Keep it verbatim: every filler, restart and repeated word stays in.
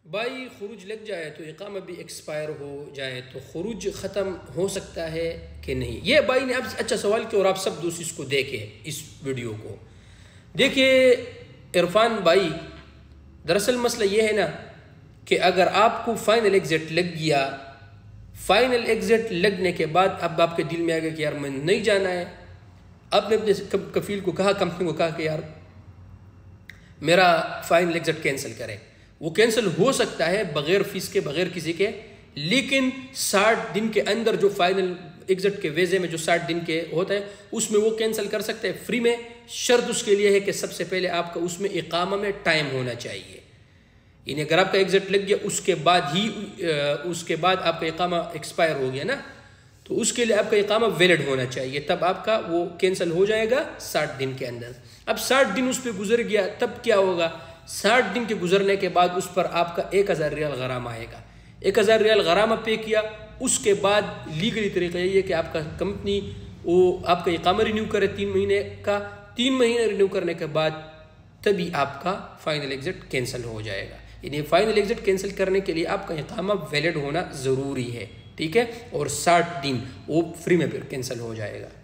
भाई खुरूज लग जाए तो इकामा भी एक्सपायर हो जाए तो खुरूज ख़त्म हो सकता है कि नहीं? ये भाई ने अब अच्छा सवाल किया और आप सब दोस्त इसको देखें, इस वीडियो को देखिए। इरफान भाई, दरअसल मसला ये है ना कि अगर आपको फाइनल एग्जिट लग गया, फाइनल एग्जिट लगने के बाद अब आपके दिल में आ गया कि यार मैं नहीं जाना है, आपने अपने कफील को कहा, कंपनी को कहा कि यार मेरा फाइनल एग्जिट कैंसिल करें, वो कैंसिल हो सकता है बगैर फीस के, बगैर किसी के, लेकिन साठ दिन के अंदर जो फाइनल एग्जिट के वीज़े में जो साठ दिन के होता है उसमें वो कैंसिल कर सकते हैं फ्री में। शर्त उसके लिए है कि सबसे पहले आपका उसमें इकामा में टाइम होना चाहिए, यानी अगर आपका एग्जिट लग गया उसके बाद ही उसके बाद आपका इकामा एक्सपायर हो गया ना, तो उसके लिए आपका इकामा वैलिड होना चाहिए, तब आपका वो कैंसिल हो जाएगा साठ दिन के अंदर। अब साठ दिन उस पर गुजर गया तब क्या होगा? साठ दिन के गुजरने के बाद उस पर आपका एक हज़ार रियाल गरामा आएगा। एक हज़ार रियाल गरामा पे किया, उसके बाद लीगली तरीका यही है कि आपका कंपनी वो आपका इकामा रिन्यू करे तीन महीने का, तीन महीने रिन्यू करने के बाद तभी आपका फाइनल एग्जिट कैंसिल हो जाएगा। यानी फाइनल एग्जिट कैंसिल करने के लिए आपका इकामा वैलिड होना ज़रूरी है, ठीक है, और साठ दिन वो फ्री में फिर कैंसिल हो जाएगा।